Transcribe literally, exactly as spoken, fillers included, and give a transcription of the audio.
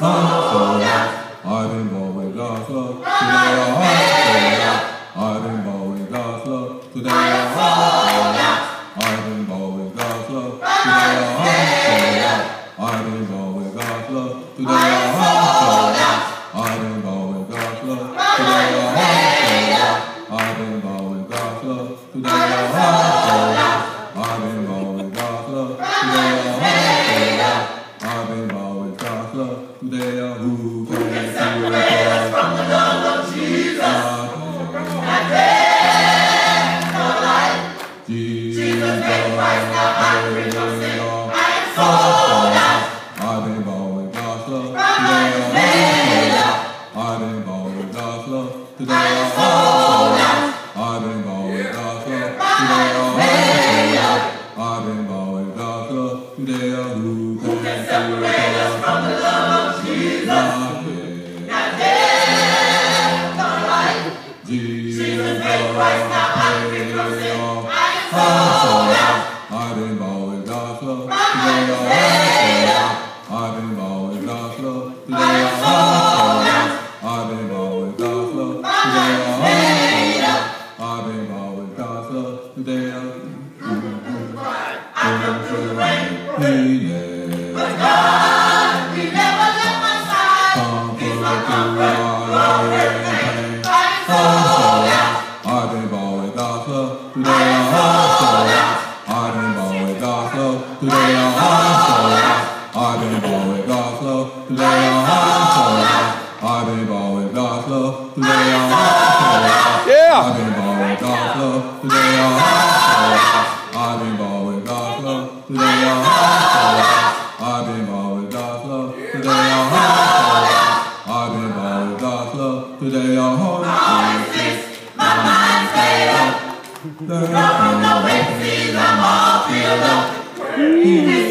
sold out. I've been born with God's love. Today our hearts sold out. I've been born with God's love. Today our hearts sold out. I've been born with God's love. Today our hearts sold out. I've been born with God's love. Today our hearts sold out. I've been born with God's love. Today our hearts sold out. I've been born with God's love. Today our hearts sold out. I've been born with God's love. Today our hearts sold out. I've been born with God's love. Today our who can see us from the love of Jesus. Jesus Christ, now I'm free from sin. I am sold out. I've been born with God's love. Today our hearts sold out. I've been born with God's love. Today our hearts sold out. I've been born with God's love. Today our hearts sold out. I've been born with God's love. Today our who can separate us from the love of Jesus? Not death, nor life. Jesus Christ, now I'm free from sin. I am sold out. I've been born with God's love. Today our hearts sold out. I've been born with God's love. Today our hearts sold out. I've been born with God's love. Today our hearts sold out. I've been born with God's love. Today our I come through the rain. But God, He never left my side. He's my comfort, glory and pain. I am sold out. I've been born with God's love. Today our hearts sold out. I've been born with God's love. Today our hearts sold out. I've been born with God's love. Today our hearts sold out. I've been born with God's love. Today our hearts sold out. Yeah. I've been born with God's love. Today our hearts sold out. I've been born with God's love. Today our hearts sold out. I've been born with God's love. Today our hearts sold out. I've been born with God's love. Today our hearts sold out. My mind's made up. No, no, no, wait, see, I'm all filled up.